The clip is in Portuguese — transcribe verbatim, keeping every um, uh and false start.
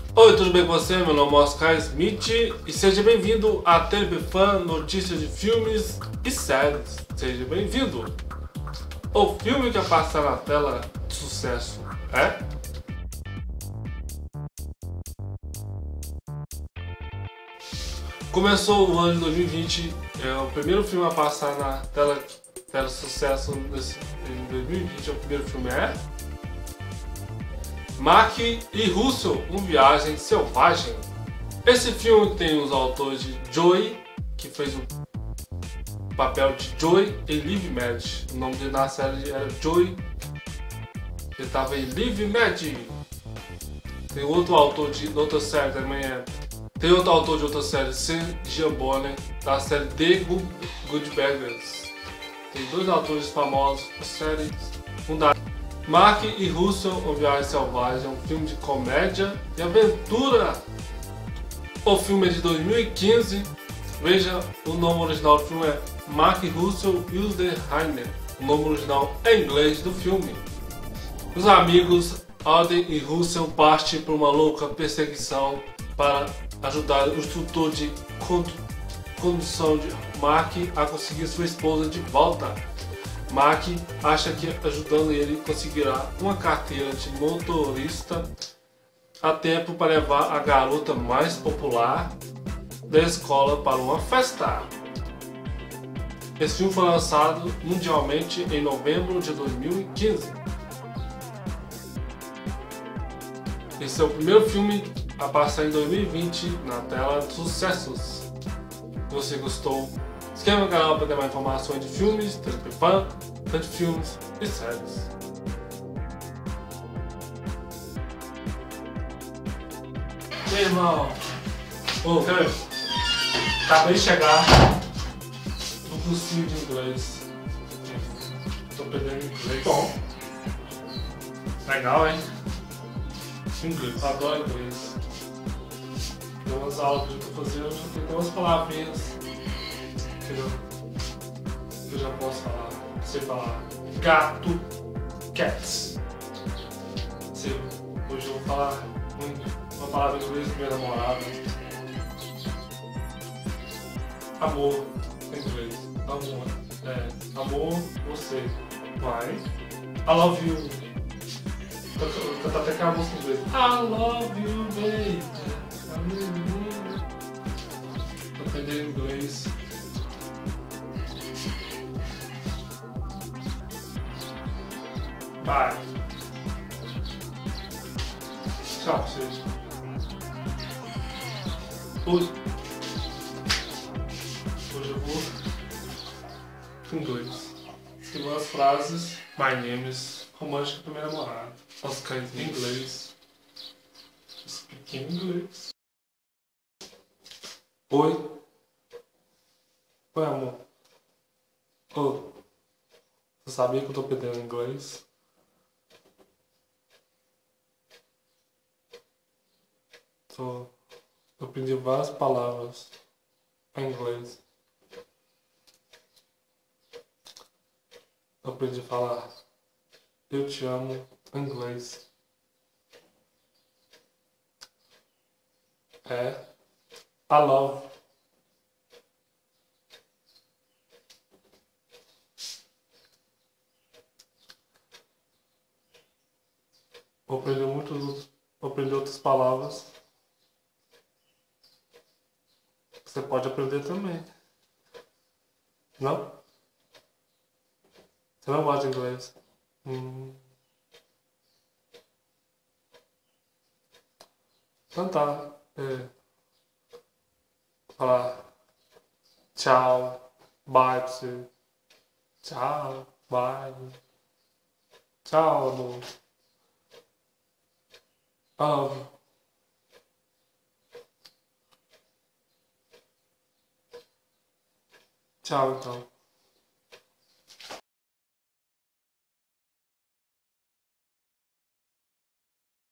Oi, tudo bem com você? Meu nome é Oscar Smith e seja bem-vindo a Telebfan, notícias de filmes e séries. Seja bem-vindo! O filme que passa na tela de sucesso é... Começou o ano de dois mil e vinte, é o primeiro filme a passar na tela, tela de sucesso desse, em dois mil e vinte, o primeiro filme é... Mac e Russell, uma viagem selvagem. Esse filme tem os autores de Joey, que fez o papel de Joey em Live Mad. O nome dele na série era Joey, ele estava em Live Mad. Tem outro autor de outra série também, é... tem outro autor de outra série, Sam Giambone, da série The Good, Good Burgers. Tem dois autores famosos da série. Um da Mac e Russell, uma viagem selvagem, é um filme de comédia e aventura. O filme é de dois mil e quinze. Veja, o nome original do filme é Mac Russell Use the Heiner. O nome original em inglês do filme. Os amigos Alden e Russell partem por uma louca perseguição para ajudar o instrutor de condução de Mac a conseguir sua esposa de volta. Mac acha que ajudando ele conseguirá uma carteira de motorista a tempo para levar a garota mais popular da escola para uma festa. Esse filme foi lançado mundialmente em novembro de dois mil e quinze. Esse é o primeiro filme a passar em dois mil e vinte na tela de sucessos. Se você gostou, se inscreva no canal para ter mais informações de filmes, Telebfan, tanto filmes e séries. E aí, irmão? Ô, cara, acabei de chegar no cursinho de inglês. Tô perdendo inglês. Bom. Legal, hein? Inglês. Adoro inglês. Tem umas aulas que eu tô fazendo, eu já tenho umas palavrinhas que eu, que eu já posso falar. Sei falar gato, cats. Sei, hoje eu vou falar muito uma palavra em inglês com minha namorada. Amor, em inglês. Amor. É, amor, você. Vai. I love you. Eu canto até aquela música em inglês. I love you, baby. Tô aprendendo inglês. Vai. Tchau pra vocês. Hoje, hoje eu vou em inglês. Tem umas frases. My name is romântica pra minha namorada. Oscar em inglês. Speak em inglês. Oi. Oi, amor. Oi. Você sabia que eu tô perdendo inglês? Tô... Eu aprendi várias palavras em inglês. Eu aprendi a falar eu te amo em inglês. É I love. Vou aprender muitos, vou aprender outras palavras. Você pode aprender também. Não? Você não gosta de inglês? Hum. Então tá. É. Falar tchau, bye pra você. Tchau, bye. Tchau, amor. Amo. Tchau, então.